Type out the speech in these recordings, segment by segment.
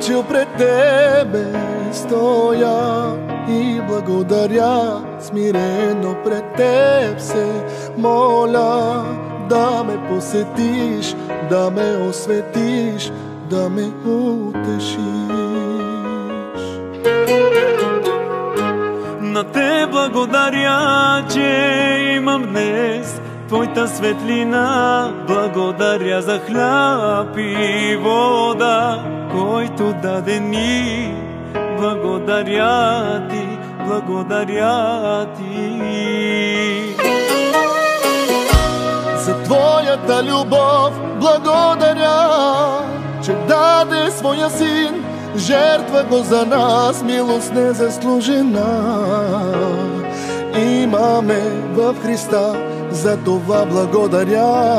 скочил пред Тебе, стоя и благодаря, смирено пред Теб се моля, да ме посетиш, да ме осветиш, да ме утешиш. На Те благодаря, че имам днес Твоята светлина. Благодаря за хляб и вода, който даде ни. Благодаря Ти, благодаря Ти. За Твоята любов благодаря, че даде своя син, жертва го за нас, милост незаслужена. Имаме в Христа, за това благодаря.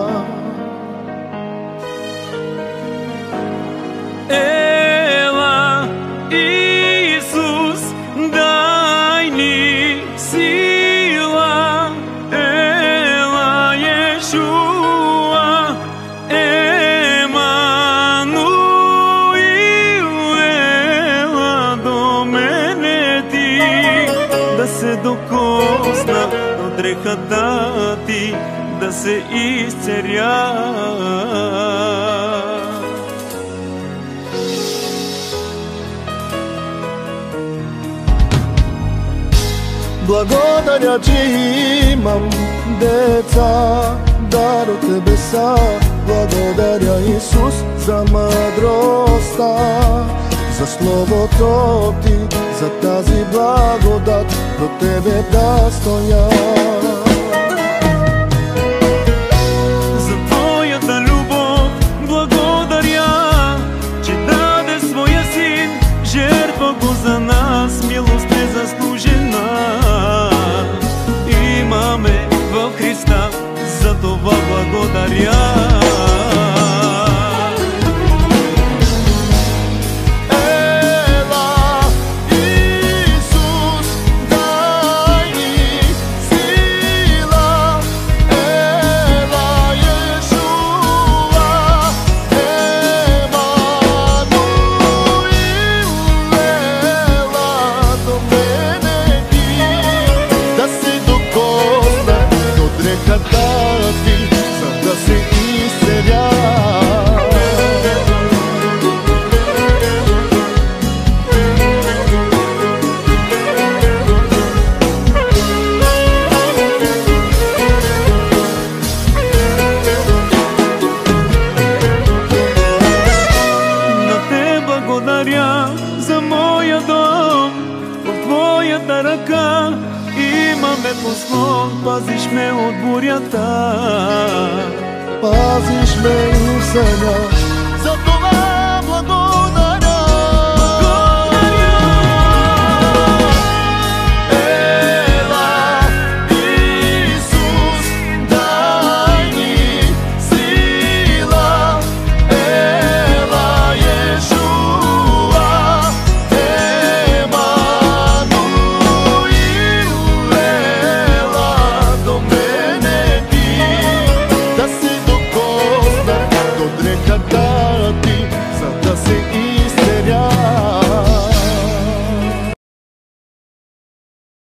Ела, Исус, дай ни сила. Ела, Йешуа, Емануил, ела до мене Ти, да се докосна от дрехата Ти, да се изцеря. Благодаря, че имам деца, дар от Тебе са. Благодаря, Исус, за мъдростта, за Словото Ти, за тази благодат, до Тебе да стоя. За Твоята любов благодаря, че даде своя син, жертва го за нас, милост незаслужена. Имаме в Христа, за това благодаря. За моя дом, в Твоята ръка имаме послон, пазиш ме от бурята. Пазиш ме и в съня,